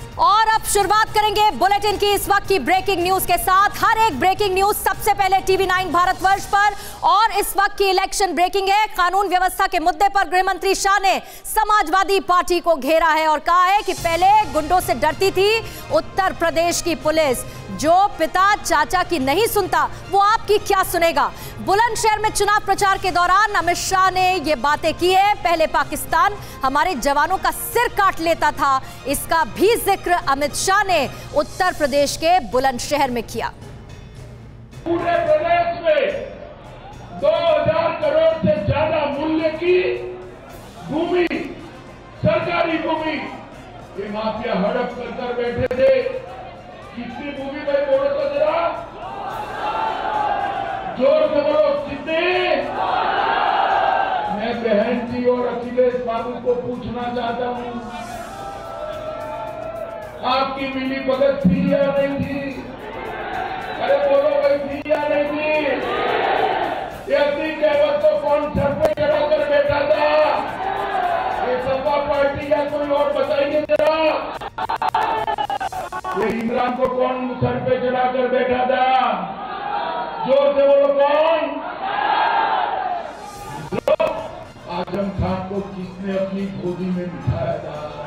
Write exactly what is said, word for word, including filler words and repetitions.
और अब शुरुआत करेंगे बुलेटिन की इस वक्त की ब्रेकिंग न्यूज के साथ। हर एक ब्रेकिंग न्यूज सबसे पहले टीवी नाइन भारतवर्ष पर। और इस वक्त की इलेक्शन ब्रेकिंग है। कानून व्यवस्था के मुद्दे पर गृह मंत्री शाह ने समाजवादी पार्टी को घेरा है और कहा है कि पहले गुंडों से डरती थी उत्तर प्रदेश की पुलिस। जो पिता चाचा की नहीं सुनता वो आपकी क्या सुनेगा। बुलंदशहर में चुनाव प्रचार के दौरान अमित शाह ने ये बातें की है। पहले पाकिस्तान हमारे जवानों का सिर काट लेता था, इसका भी जिक्र अमित शाह ने उत्तर प्रदेश के बुलंदशहर में किया। पूरे प्रदेश में दो हज़ार करोड़ से ज्यादा मूल्य की भूमि, सरकारी भूमि, ये माफिया हड़प कर कर बैठे थे। कितनी भूमि भाई बोलो तो जरा, जोर से बोलो कितनी। मैं बहन जी और अखिलेश बाबू को पूछना चाहता हूं, आपकी मिली भगत थी या नहीं थी? अरे बोलो भाई, थी या नहीं थी? ये अपनी कहवत तो कौन सर पे चढ़ा कर बैठा था? ये सपा पार्टी या कोई और बताइए जरा। ये इमरान को कौन सर पे चढ़ा कर बैठा था? जोर से बोलो कौन? आजम खान को किसने अपनी गोदी में बिठाया था?